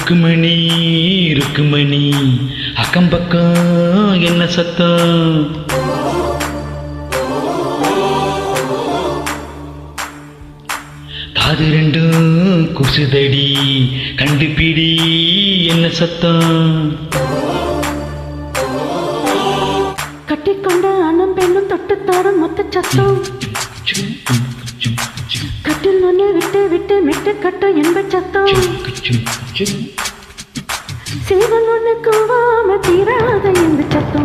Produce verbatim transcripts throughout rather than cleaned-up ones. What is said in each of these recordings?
ருக்குமணி ருக்குமணி அக்கம் பக்கம் என்ன சத்தம்? காது ரெண்டும் குசுதடி கண்டுபிடி என்ன சத்தம்? கட்டிக்கொண்ட அண்ணன் பெண்ணும் தொட்டு தாரும் மொத்த சத்தம். கட்டில் ஒன்று விட்டு விட்டு மெட்டு கட்டும் என்ப சத்தம். சேவன் ஒன்று கூவாம தீராத என்ப சத்தம்.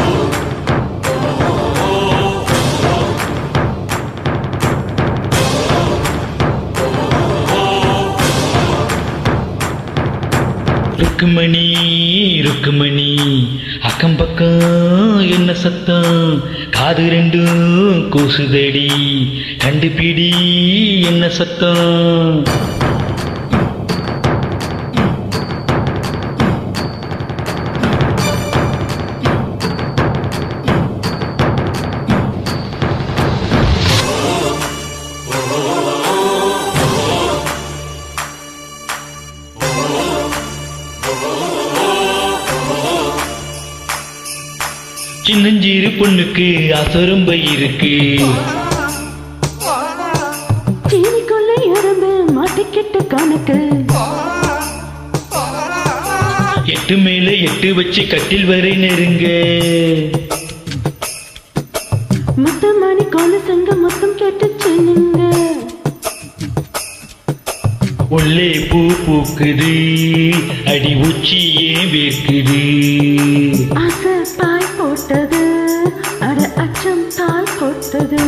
ருக்குமணி ருக்குமணி அக்கம் பக்கம் என்ன சத்தம்? காது ரெண்டும் கூசுதடி கண்டுபிடி என்ன சத்தம்? சின்னஞ்சிறு பொண்ணுக்கு அசரும்ப இருக்கு. சீனிக்குள்ள எறும்பு மாட்டிக்கிட்டு கணக்கு. எட்டு மேல எட்டு வச்சு கட்டில் வரை நெருங்க. முத்தமணி கோல சங்க மொத்தம் கேட்டு சின்னுங்க. உள்ளே பூ பூக்குது அடி உச்சி ஏன் வேர்க்குது. ஆசை பாய் போட்டது அட அச்சம் தாய் போட்டது.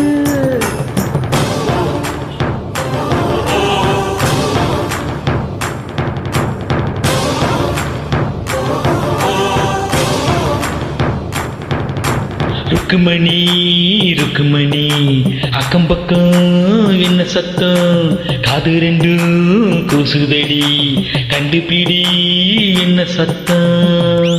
ருக்குமணி ருக்குமணி அக்கம் பக்கம் என்ன சத்தம்? காது ரெண்டும் கூசுதடி கண்டுபிடி என்ன சத்தம்?